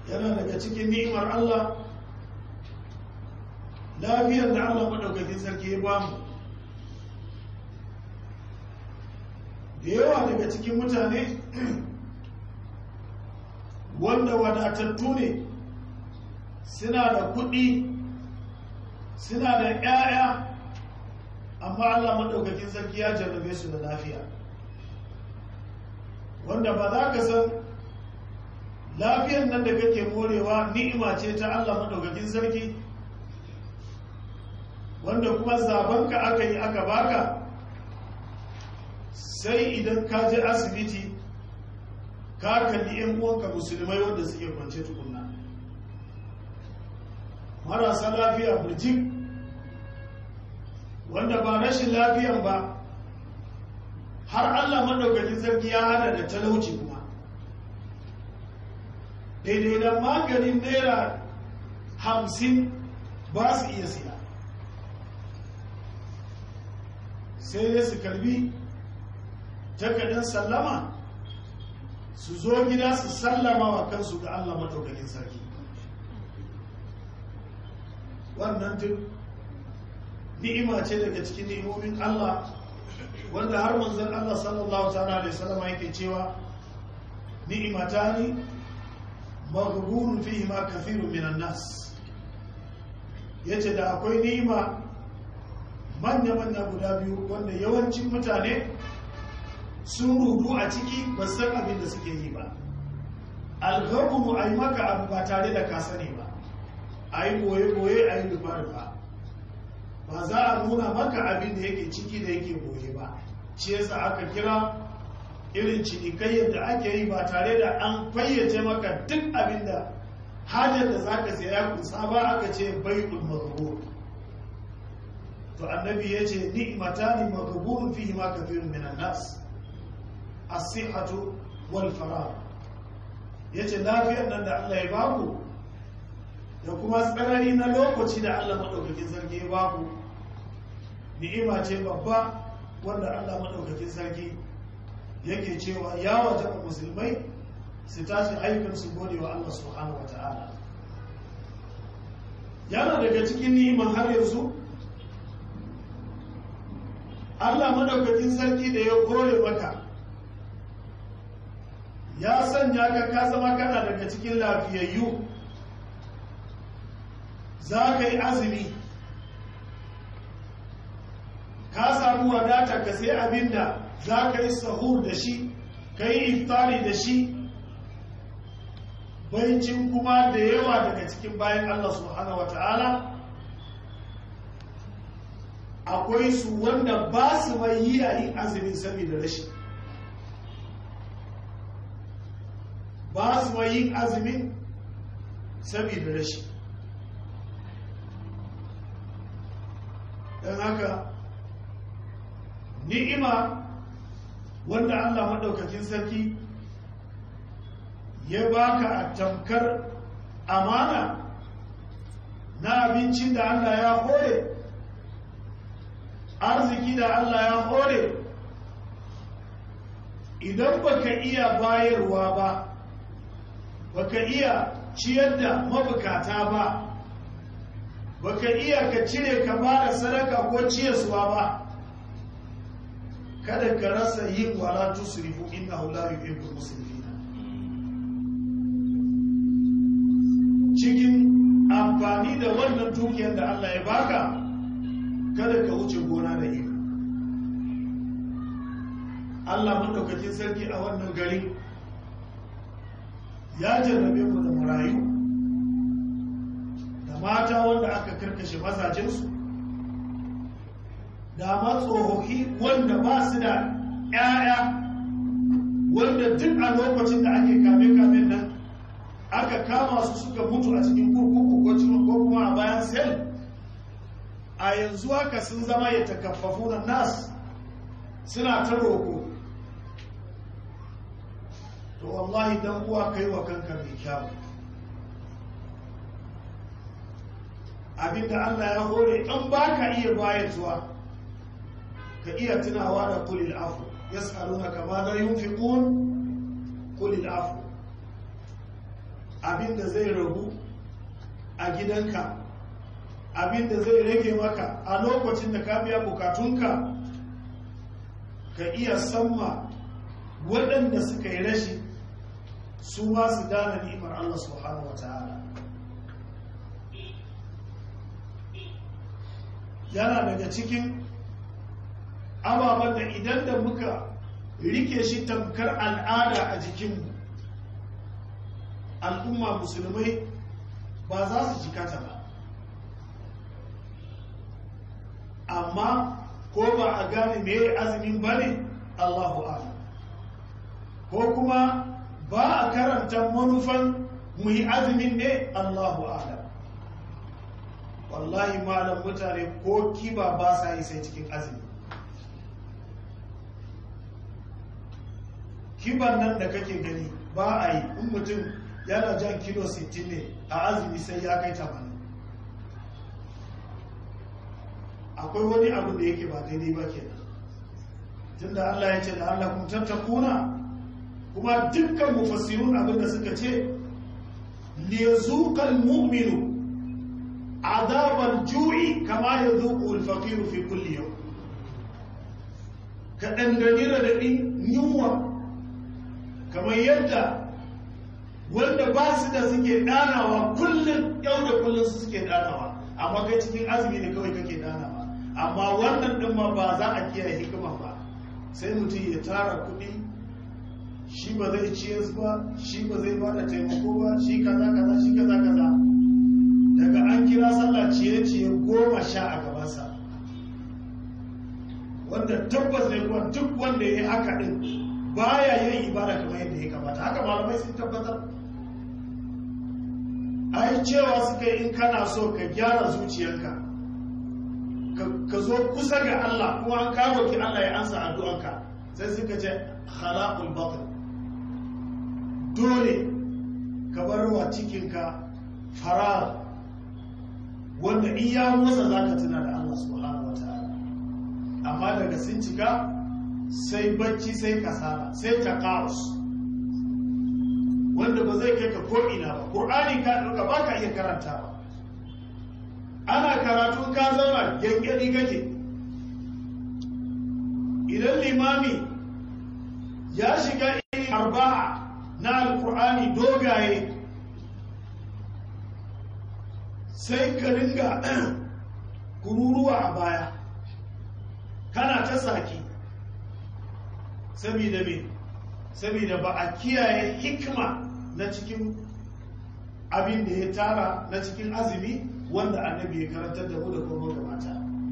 yana daga cikin ni'imar Allah lafiyar da Allah maɗaukakin sarki ya bamu. Da yawa daga cikin mutane wanda wadatattu ne, suna da kuɗi, suna da 'ya'ya, amma Allah maɗaukakin sarki ya jarrabe su da lafiya, wanda ba za ka san lafiyar nan da kake morewa ni'ima ce ta Allah maɗaukakin sarki, wanda kuma zabanka aka yi aka baka, sai idan ka je asibiti ka kalli 'yan uwanka musulmai wanda suke kwance tukunna, marasa lafiya burjik, wanda ba rashin lafiyan ba har Allah maɗaukakin sarki ya hada da talauci kuma. Daidai da maganin naira 50 ba su iya siya, sai dai su karbi takardar sallama su zo gida su sallama wa kansu ga Allah maɗaukakin sarki. Wannan duk ni'ima ce daga cikin ni'imomin Allah, wanda har manzon Allah sallallahu ta'ala alaihi wasallam yake cewa ni'matani maghbunun fihi ma kathirun minan nas. Yace da akwai ni'ima manya guda biyu wanda yawancin mutane sun rudu a ciki ba san abin da suke yi ba. Al-ghurbu ai maka abu ba tare da ka sani ba, ai boye ai rufa ba za a nuna maka abin da yake ciki da yake boye ba. Shi yasa aka kira irin cinikayyar da ake yi ba tare da an fayyace maka duk abin da hajar da zaka saya ya kusa ba, aka ce bai'ul maghrur. To annabi yace ni'matani maghrurun fihi ma kathirun minan nas, as-sihhatu wal faragh. Yace lafiyar nan da Allah ya baku da kuma tsarari na lokaci da Allah maɗaukakin sarki ya baku, ni'ima ce babba wanda Allah maɗaukakin sarki yake cewa ya wajaba musulmai su tashi ayyukan su gode wa Allah subhanahu wata'ala. Yana daga cikin ni'iman har yanzu Allah maɗaukakin sarki da ya kore maka, ya sanya ka zama kana daga cikin lafiyayyu, za ka yi azumi, ka samu wadata ka sai abinda za ka yi sahur da shi, ka yi iftari da shi, baicin kuma da yawa daga cikin bayan Allah subhanahu wata'ala akwai su wanda ba su mai yi a yin azumin saboda rashi, ba su mai yin azumin saboda rashi. Don haka ni'ima wanda Allah maɗaukakin sarki ya baka a tamkar amana na abincin da Allah ya hore, arziki da Allah ya hore, idan baka iya bayarwa ba, baka iya ciyar da mabukata ba, baka iya ka cire ka bada sadaka ko ciyarwa ba, kada ka rasa yin wala tusrifu innahu la yuhibbul musrifin. Cikin amfani da wannan dukiyar da Allah ya baka, kada ka wuce gona da iri. Allah madaukakin sarki a wannan gari ya jarrabe mu da marayu da mata wanda aka karkashe mazajensu, da matsohohi wanda ba su da 'ya'ya, wanda duk a lokacin da ake kame-kamen nan aka kama su suka mutu a cikin kurkuku ko kuma a bayan sel. A yanzu haka sun zama ya takaffafu na nas, suna ta roko. To wallahi dan uwa kai wa kanka mai kyau, abinda Allah ya hore in baka iya bayarwa, ka iya tunawa da kulil afu, yas'alunaka ma la yunfiqun kulil afu. abin da zai ragu a gidanka, abin da zai rage maka a lokacin da ka biya bukatunka, ka iya samma waɗanda suka yi rashi su ma su dana ni'imar Allah subhanahu wa ta'ala. Yana daga cikin ababen da idan da muka rike shi tamkar al'ada a jikinmu, al'umma musulmai ba za su jikata ba, amma ko ba a gane me azumin ba ne, Allahu a'lam, ko kuma ba a karanta manufan mu yi azumin ne, Allahu a'lam. Wallahi malam, mutane ko kiba ba sa yi sai cikin azumi. Kiban nan da kake gani ba a yi, in mutum yana jan kilo 60 ne a azumi sai ya kai 80. Akwai wani abu da yake ba daidai ba kenan, tunda Allah ya ce da Allah kun tattakuna, kuma dukkan mufassirun abin da suka ce liyazuqal mu'minu azabal ju'i kama yazuqu al-faqiru fi kulli yawm, ka dangane da yunwa kamar yadda wanda ba su da suke danawa kullum, yau da kullum su suke danawa, amma kai cikin azumi ne kawai kake danawa. Amma wannan din ma ba za a kiyaye hikima ba, sai mutum ya tara kuɗi, shi ba zai ciyar ba, shi ba zai ba da taimako ba, shi kaza kaza, shi kaza kaza, daga an kira sallah ciye-ciye 10 a gabansa, wanda tabbas ne kuma duk wanda ya yi haka din baya yin ibada kamar yadda ya kamata. Haka malamai sun tabbatar, ai cewa suka yi in kana so ka gyara zuciyarka, ka zo kusa ga Allah, kuma an kawo ki Allah ya ansa addu'anka, sai suka ce khalaqul batin, dole ka bar wa cikinka farar wanda in ya motsa zaka tuna da Allah subhanahu wataala. Amma daga sun cika sai bacci, sai kasala, sai taqaus, wanda ba zai kai ka ko ina ba. Qur'ani ka dauka ba ka iya karantawa, ana karatu ka zauna gengedi kake. Idan limami ya shiga irin arba'a na alkur'ani dogaye, sai ka ringa kururuwa a baya kana ta saki, saboda me? Saboda ba a kiyaye hikima na cikin abin da ya tara na cikin azumi wanda annabi ya karantar da mu da kuma da mata.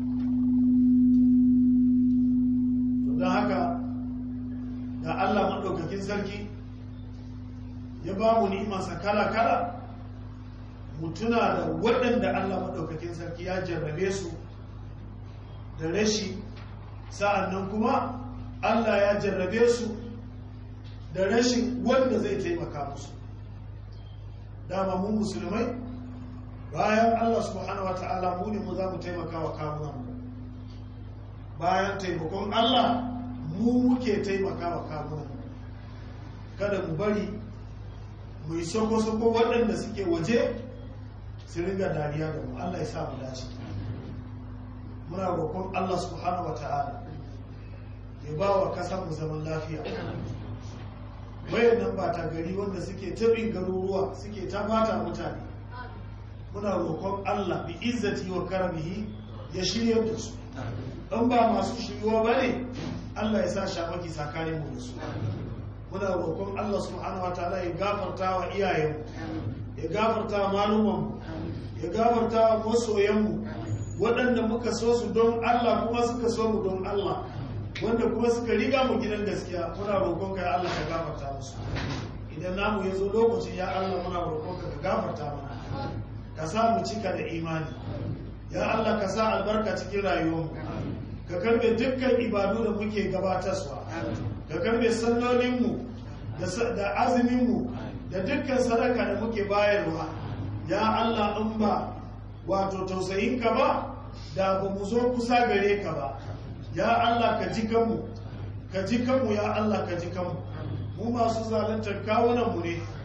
To don haka da Allah maɗaukakin sarki ya ba mu ni'imansa kala-kala, mu tuna da waɗanda Allah maɗaukakin sarki ya jarrabe su da rashi, sa'annan kuma Allah ya jarrabe su da rashin wanda zai taimaka musu. Dama mu musulmai, bayan Allah subhanahu wata'ala mu ne mu za mu taimaka wa kawunanmu, bayan taimakon Allah mu muke taimaka wa kawunanmu. Kada mu bari mu yi soko-soko waɗanda suke waje su ringa dariya da mu. Allah ya sa mu dace. Muna roƙon Allah subhanahu wata'ala ya ba wa kasar mu zaman lafiya. Wayannan ba ta gari wanda suke tabin garuruwa suke ta bata mutane, muna roƙon Allah bi izzati wa karamihi ya shirya da su. Dan ba masu shiryuwa bane, Allah ya sa shamaki tsakanin mu da su. Muna roƙon Allah subhanahu wataala ya gafarta wa iyayenmu, ya gafarta wa malumanmu, ya gafarta wa masoyanmu, waɗanda muka so su don Allah kuma suka so mu don Allah, wanda kuma suka riga mu gidan gaskiya. Muna roƙon ka ya Allah ka gafarta musu. Idan namu ya zo lokacin, ya Allah muna roƙon ka gafarta mana, ka sa mu cika da imani. Ya Allah ka sa albarka cikin rayuwarmu, ka karbe dukkan ibadu da muke gabatarwa, ka karbe sallolinmu da azuminmu da dukkan sadaka da muke bayarwa. Ya Allah, in ba wato tausayinka ba, da ba mu zo kusa gare ka ba. Ya Allah ka ji kanmu, ka ji kanmu, ya Allah ka ji kanmu. Mu masu zaluntar kawunanmu ne, in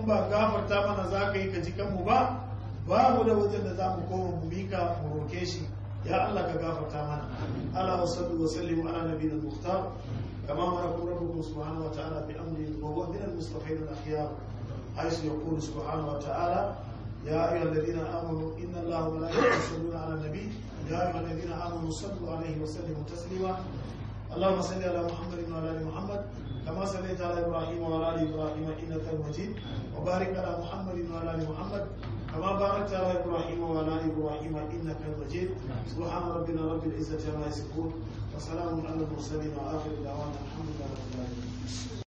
in ba gafarta mana za ka yi ka ji kanmu ba babu da wajen da za mu koma mu mika mu roke shi ya Allah ka gafarta mana ala wa sallu wa sallimu ala nabiyina muhtar kama marakum rabbukum subhanahu wa ta'ala bi amri wa huwa min al-mustafain al-akhyar haythu yaqulu subhanahu wa ta'ala ya ayyuhalladhina amanu inna Allaha wa malaikatahu yusalluna ala an-nabi ya ayyuhalladhina amanu sallu alayhi wa sallimu taslima اللهم صل على محمد وعلى ال محمد كما صليت على ابراهيم وعلى ال ابراهيم انك مجيد وبارك على محمد وعلى ال محمد كما باركت على ابراهيم وعلى ال ابراهيم انك مجيد سبحان ربنا رب العزه عما يصفون وسلام على المرسلين واخر دعوانا الحمد لله رب العالمين